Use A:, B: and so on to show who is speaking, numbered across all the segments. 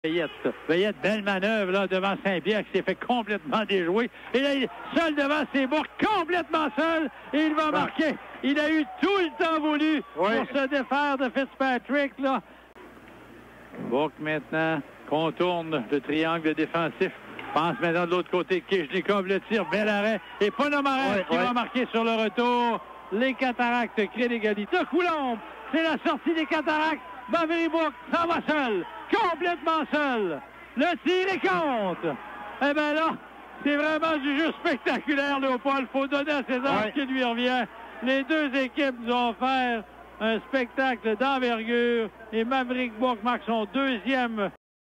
A: Veillette, belle manœuvre là, devant Saint-Pierre qui s'est fait complètement déjouer. Et là, il est seul devant ses bourgs, complètement seul, et il va marquer. Il a eu tout le temps voulu pour se défaire de Fitzpatrick. Là. Bourque maintenant contourne le triangle défensif. Pense maintenant de l'autre côté de Kijnikov, le tir, bel arrêt. Et Ponomarev qui va marquer sur le retour. Les Cataractes créent l'égalité. Coulombe, c'est la sortie des Cataractes. Maverick Bourque s'en va seul, complètement seul. Le tir est contre. Eh bien là, c'est vraiment du jeu spectaculaire, Léopold. Il faut donner à César ce qui lui revient. Les deux équipes nous ont offert un spectacle d'envergure. Et Maverick Bourque marque son deuxième.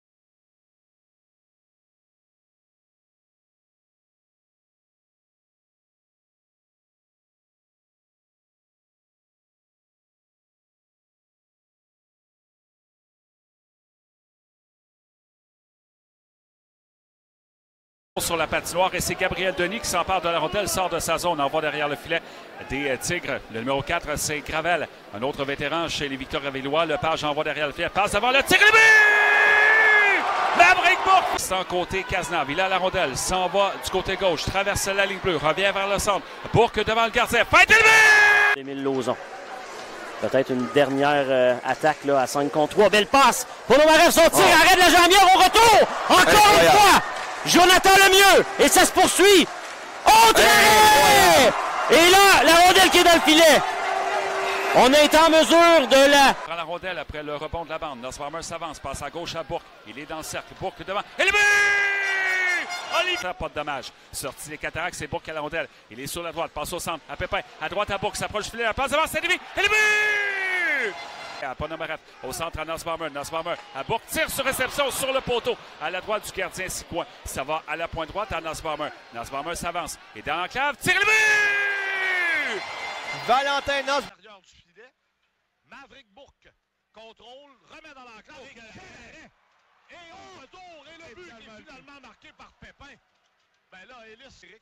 B: Sur la patinoire et c'est Gabriel Denis qui s'empare de la rondelle, sort de sa zone, envoie derrière le filet des Tigres. Le numéro 4, c'est Gravel, un autre vétéran chez les Victoriavillois. Lepage envoie derrière le filet, passe devant le tir et le but! Maverick Bourque! Sans côté Cazenave, il a la rondelle, s'en va du côté gauche, traverse la ligne bleue, revient vers le centre. Bourque devant le gardien, fait le but!
C: Émile Lauzon. Peut-être une dernière attaque là, à 5 contre 3. Belle passe! Ponomarev son tir, arrête la jambière au retour! Encore une fois! Jonathan Lemieux, et ça se poursuit. Autre arrêt! Et là, la rondelle qui est dans le filet. On a été en mesure de la...
B: Prend la rondelle après le rebond de la bande. Nussbaumer s'avance, passe à gauche à Bourque. Il est dans le cercle. Bourque devant. Et le but! Olivier! Pas de dommage. Sortie des Cataractes, c'est Bourque à la rondelle. Il est sur la droite, passe au centre. À Pépin, à droite à Bourque, s'approche du filet. La passe devant, c'est Lévis. Et le but! À Ponomarev, au centre à Nussbaumer. Nussbaumer à Bourque, tire sur réception sur le poteau. À la droite du gardien, 6 points. Ça va à la pointe droite à Nussbaumer. Nussbaumer s'avance. Et dans l'enclave, tire le but!
D: Valentin Nussbaumer du filet.
E: Maverick Bourque contrôle, remet dans l'enclave. Et au retour, et le but qui est finalement marqué par Pépin. Ben là, Ellis Rick.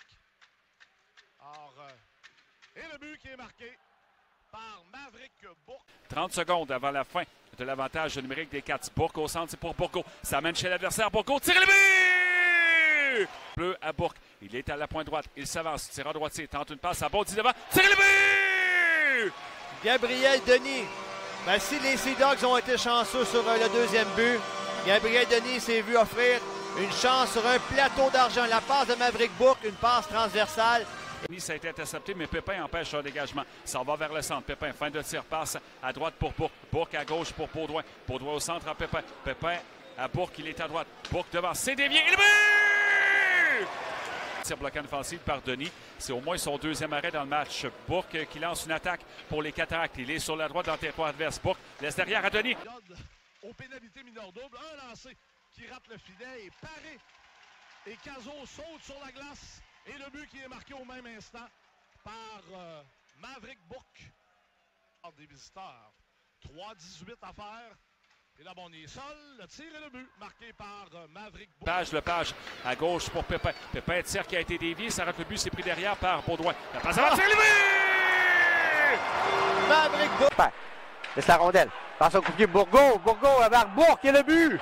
E: Alors, et le but qui est marqué par Maverick Bourque.
B: 30 secondes avant la fin de l'avantage numérique des Cats. Bourque au centre, c'est pour Bourgault. Ça mène chez l'adversaire. Bourgault tire le but! Bleu à Bourque. Il est à la pointe droite. Il s'avance. Tire en droitier. Tente une passe. Ça bondit devant. Tire le but!
D: Gabriel Denis. Ben, si les Sea Dogs ont été chanceux sur le deuxième but, Gabriel Denis s'est vu offrir une chance sur un plateau d'argent. La passe de Maverick Bourque, une passe transversale.
B: Ça a été intercepté, mais Pépin empêche un dégagement. Ça va vers le centre. Pépin, fin de tir, passe à droite pour Bourque. Bourque à gauche pour Baudouin. Baudouin au centre à Pépin. Pépin à Bourque, il est à droite. Bourque devant, c'est dévié. Et le but! Tir bloquant offensif par Denis. C'est au moins son deuxième arrêt dans le match. Bourque qui lance une attaque pour les Cataractes. Il est sur la droite dans le territoire adverse. Bourque laisse derrière à Denis.
E: Aux pénalités mineures doubles, un lancé qui rate le filet et paré. Et Cazot saute sur la glace. Et le but qui est marqué au même instant par Maverick Bourque. Des visiteurs. 3-18 à faire. Et là, bon, on est seul. Le tir et le but marqué par Maverick Bourque.
B: Lepage à gauche pour Pépin. Pépin tire qui a été dévié. Ça rate le but. C'est pris derrière par Baudouin. La passe avant, tire le but!
D: Maverick Bourque.
C: Laisse la rondelle. Passe au coup de pied Bourgault. Bourgault avec Bourque et le but!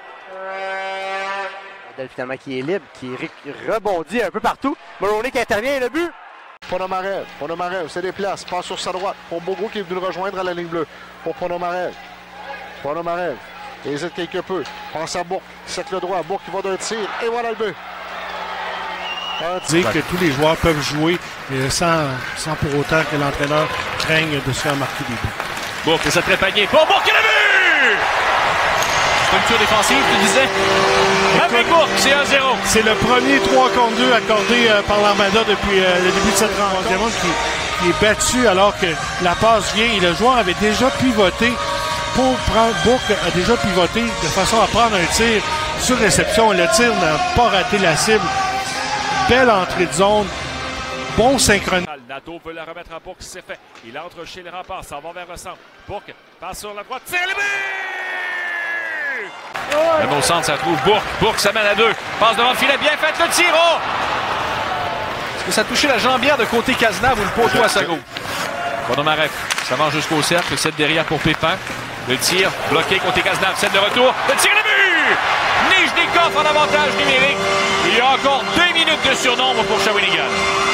C: Finalement qui est libre, qui rebondit un peu partout. Mulroney qui intervient et le but.
F: Ponomarev se déplace, passe sur sa droite pour Bourgault qui est venu le rejoindre à la ligne bleue. Pour Ponomarev hésite quelque peu, pense à Bourque, cercle droit, Bourque qui va d'un tir et voilà le but.
G: Dire que tous les joueurs peuvent jouer sans pour autant que l'entraîneur craigne de se faire marquer des buts.
B: Bourque essaie de trépagner. Pour Bourque et le but! Structure défensive, tu disais. Avec Bourque, c'est 1-0.
G: C'est le premier 3 contre 2 accordé par l'Armada depuis le début de cette rencontre qui est battu alors que la passe vient et le joueur avait déjà pivoté pour prendre. Bourque a déjà pivoté de façon à prendre un tir sur réception. Le tir n'a pas raté la cible. Belle entrée de zone. Bon synchronisme.
B: Nadeau veut la remettre à Bourque, c'est fait. Il entre chez les remparts, ça va vers le centre. Bourque passe sur la droite, tire le but!
H: Même au centre, ça trouve Bourque. Bourque s'amène à 2. Passe devant le filet, bien fait le tir. Oh! Est-ce que ça a touché la jambière de côté Cazenave ou le poteau à sa gauche? Ponomarev s'avance jusqu'au cercle, 7 derrière pour Pépin. Le tir bloqué côté Cazenave, 7 de retour. Le tir et le but! Nijnikov en avantage numérique. Il y a encore 2 minutes de surnombre pour Shawinigan.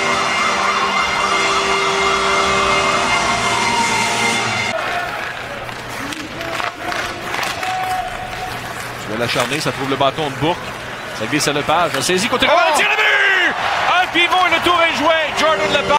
H: Tu veux l'acharner, ça trouve le bâton de Bourque. Ça glisse à Lepage. A saisi côté. Oh! Le tir de but! Un pivot et le tour est joué. Jordan Lepage.